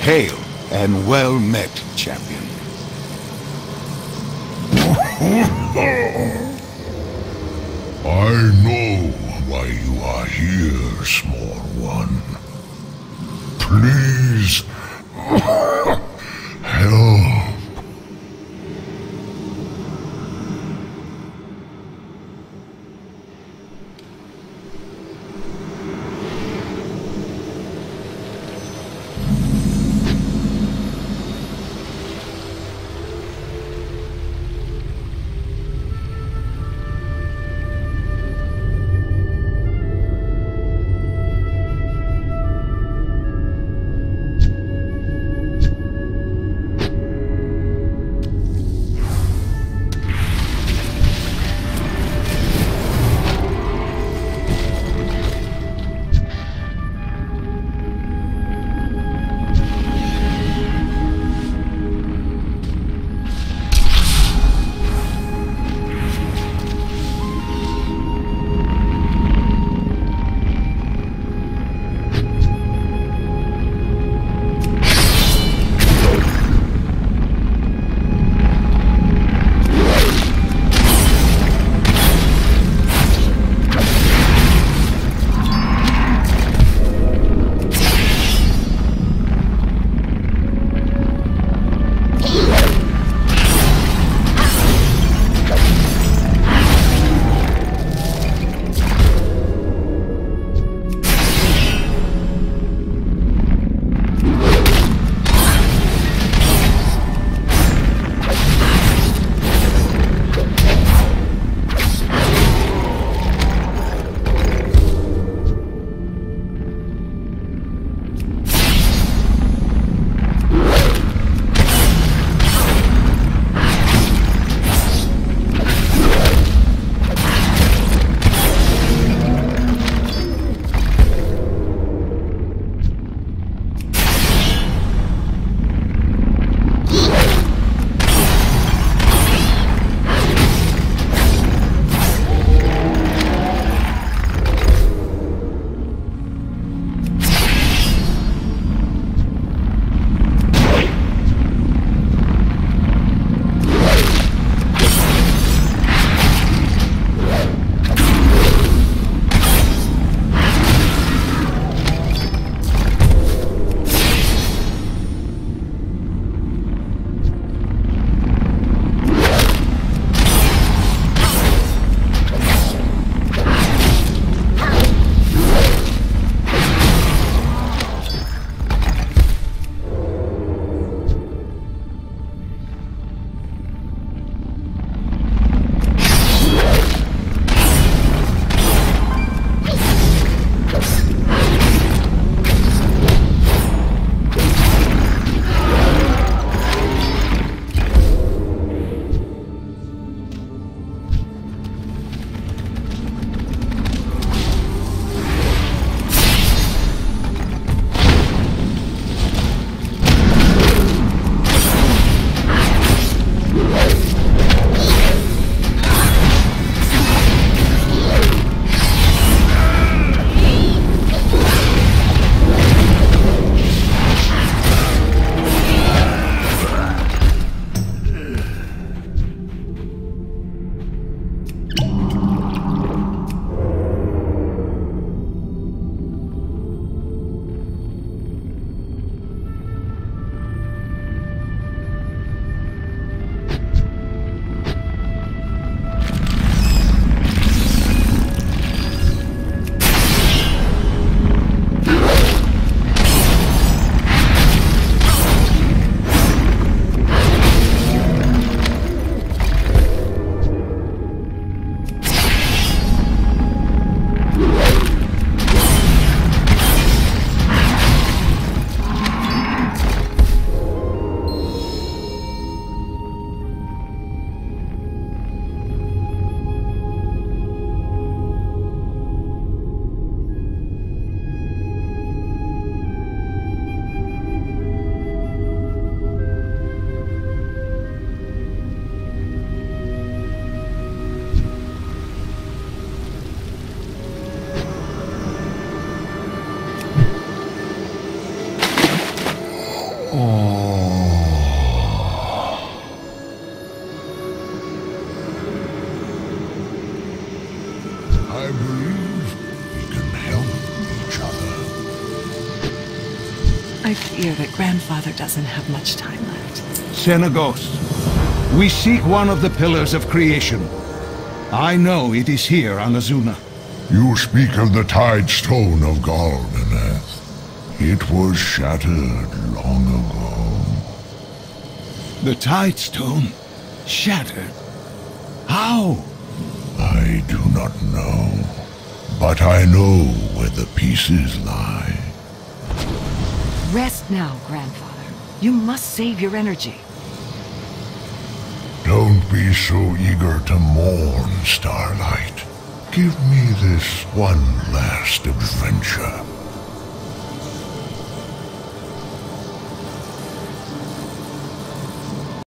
Hail, and well met, champion. I know why you are here, small one. Please, help. I believe we can help each other. I fear that Grandfather doesn't have much time left. Xenagos, we seek one of the pillars of creation. I know it is here on Azuna. You speak of the Tide Stone of Galdaneth. It was shattered long ago. The Tide Stone? Shattered? How? I do not know, but I know where the pieces lie. Rest now, Grandfather. You must save your energy. Don't be so eager to mourn, Starlight. Give me this one last adventure.